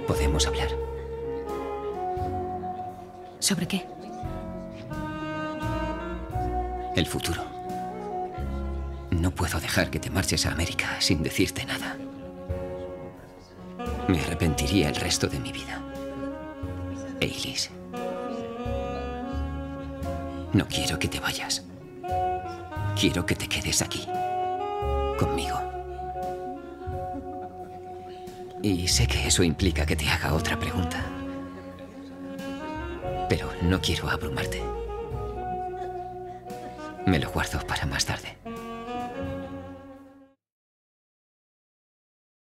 Podemos hablar. ¿Sobre qué? El futuro. No puedo dejar que te marches a América sin decirte nada. Me arrepentiría el resto de mi vida. Eilis. No quiero que te vayas. Quiero que te quedes aquí. Conmigo. Y sé que eso implica que te haga otra pregunta. Pero no quiero abrumarte. Me lo guardo para más tarde.